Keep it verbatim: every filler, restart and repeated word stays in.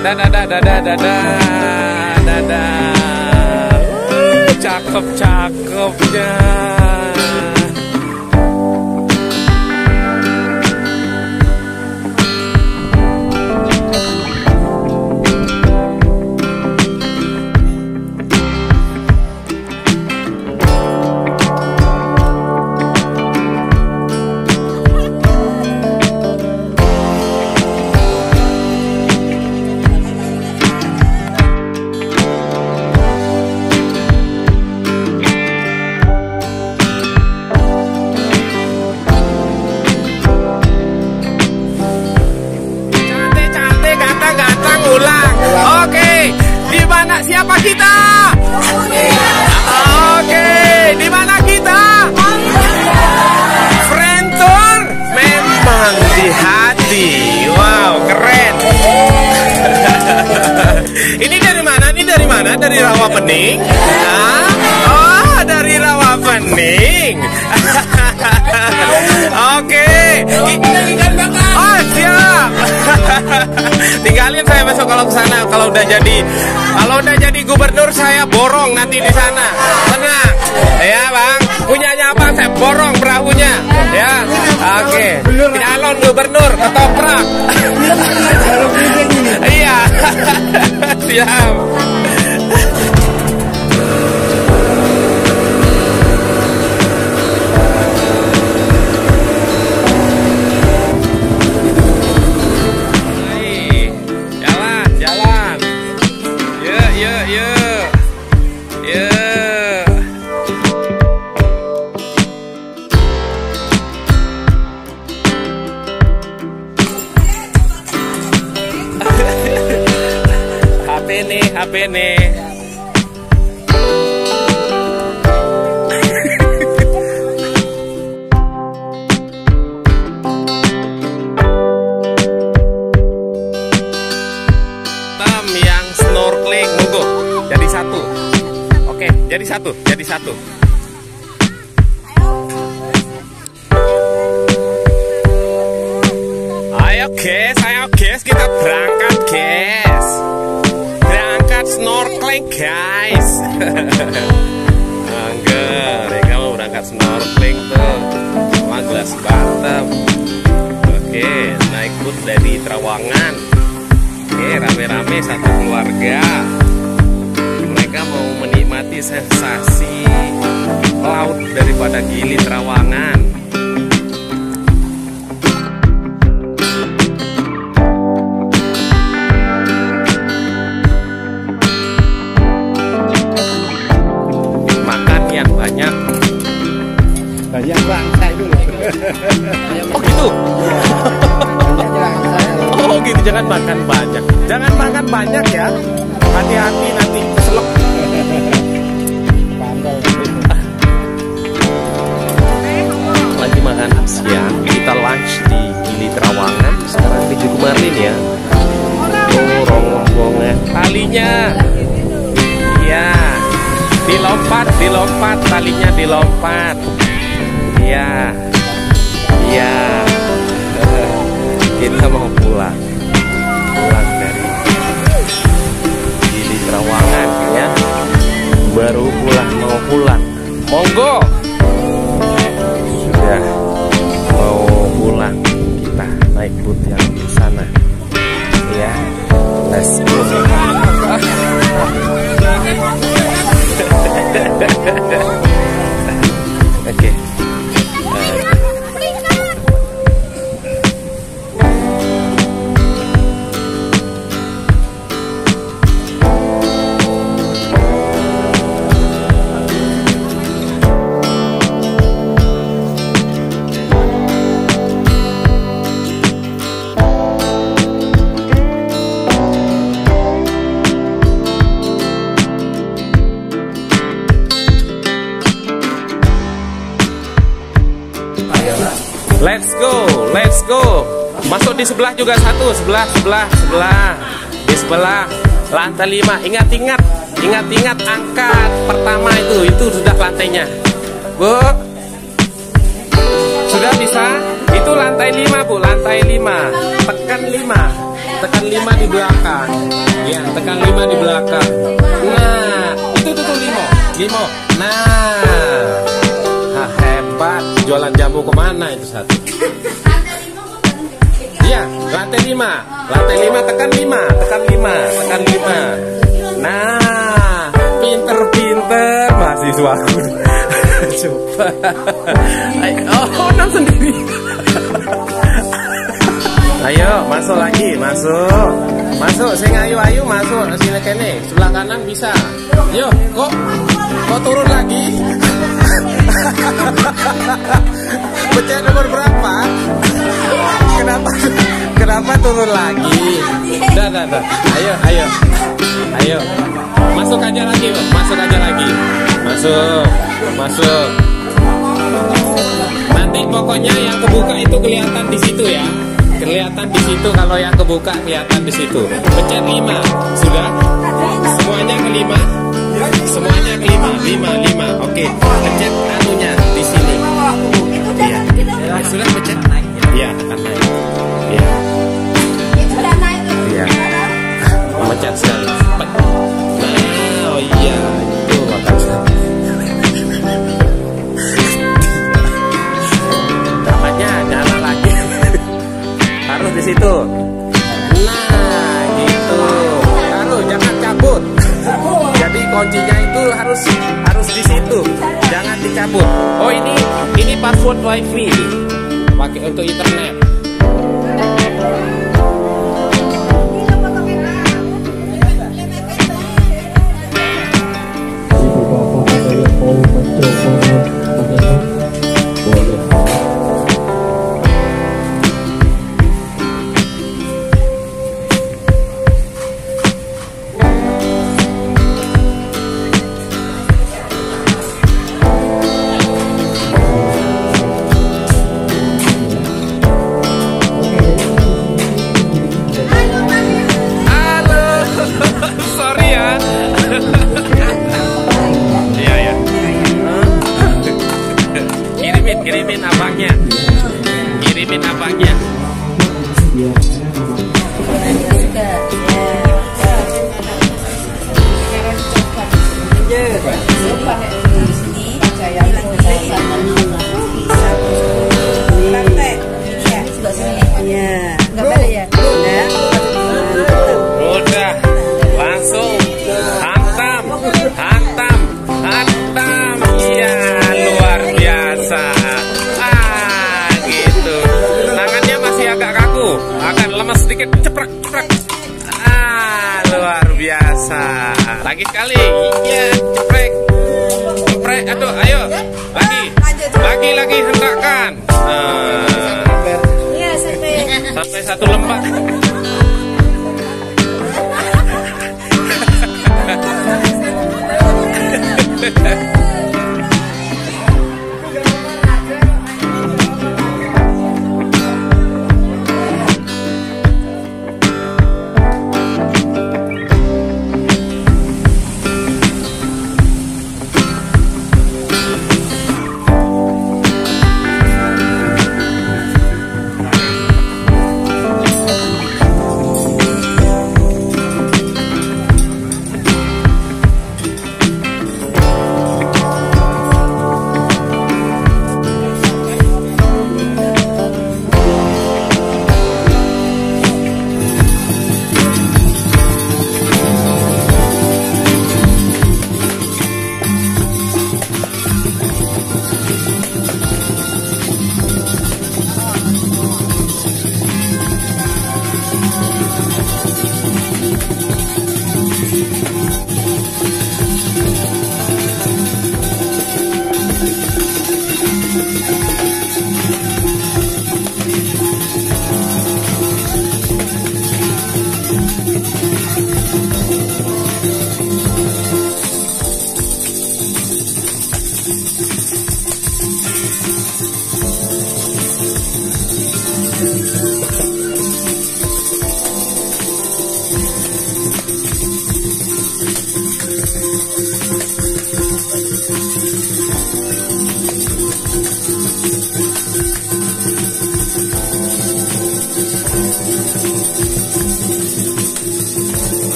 dadah, dadah, dadah, dadah, dadah. Uh, cakep, cakepnya. Siapa kita? Oke, di mana kita? Friend tour memang di hati. Wow, keren. Ini dari mana? Ini dari mana? Dari Rawapening? Nah, oh, dari Rawapening. Oke. Oh, siap. Tinggalin saya besok kalau ke sana, kalau udah jadi kalau udah jadi gubernur saya borong nanti di sana. Tenang. Ya, Bang. Punyanya apa? Saya borong perahunya. Ya. Oke. Calon gubernur ketoprak. Iya. Siap. H P nih, H P nih. Tam yang snorkeling, monggo. Jadi satu. Oke, jadi satu, jadi satu. Ayo guys, ayo guys, kita berangkat guys. Berangkat snorkeling guys. Angger, ya kamu berangkat snorkeling tuh sama gelas Batam. Oke, naik boot dari Trawangan. Oke, rame-rame satu keluarga. Mereka mau menikmati sensasi laut daripada Gili Trawangan. Banyak banyak bang, saya dulu. Oh gitu. Oh gitu, jangan makan banyak. Jangan makan banyak ya. Hati-hati nanti keselak. Lagi makan siang, kita lunch di Gili Trawangan. Sekarang tujuh kemarin ya. Oh, rombongan talinya. Iya. Dilompat, dilompat, talinya dilompat. Iya. Iya. Kita mau pulang. Pulang dari Gili Trawangan ya. Baru pulang, mau pulang. Monggo. Sudah mau pulang. Kita naik boot yang di sana. Ya. Let's go. Oke. Let's go, let's go. Masuk di sebelah juga satu, sebelah, sebelah, sebelah. Di sebelah lantai lima. Ingat-ingat, ingat-ingat angkat pertama itu, itu sudah lantainya. Bu, Sudah bisa? Itu lantai lima, Bu, lantai lima. Tekan lima. Tekan lima di belakang. Ya, tekan lima di belakang. Nah, itu tuh tuh limo. Limo. Nah. Hah, hebat. Jualan jamu kemana itu satu? Iya, lantai lima. Lantai lima, tekan lima. Tekan lima. Tekan lima. Nah, pinter-pinter mahasiswaku. Coba. Oh, enam sendiri. Ayo, masuk lagi, masuk. Masuk, sing ayu-ayu masuk sini kene. Sebelah kanan bisa. Yo, kok kok turun lagi? Pencet nomor berapa? Kenapa? Kenapa turun lagi? Dah, dah, dah. Ayo, ayo. Ayo. Masuk aja lagi, masuk aja lagi. Masuk. Masuk. Nanti pokoknya yang kebuka itu kelihatan di situ ya. Kelihatan di situ, kalau yang kebuka kelihatan di situ. Pencet lima. Sudah? Semuanya kelima? Semuanya kelima, lima, lima. Oke. Pencet anunya di sini. Iya. Ya, sudah pencet. Iya, akan naik. Iya. Iya. Pencet sekali. Nah, oh iya, itu makanya. Namanya nyala lagi. Harus di situ. Nah, gitu. Harus jangan cabut. Jadi kuncinya itu harus harus di situ. Jangan dicabut. Oh, ini ini password WiFi. Pakai untuk internet. Kirimin abangnya. Kirimin abangnya. Udah, langsung hantam, hantam, hantam. Iya, luar biasa. Ah, gitu. Tangannya masih agak kaku, akan lemas sedikit. Ceprek, ceprek. Ah, luar biasa. Lagi sekali. Iya, ceprek. Ceprek, aduh, ayo. Lagi. Lagi, lagi, hendakkan. Nah. Sampai satu lembak.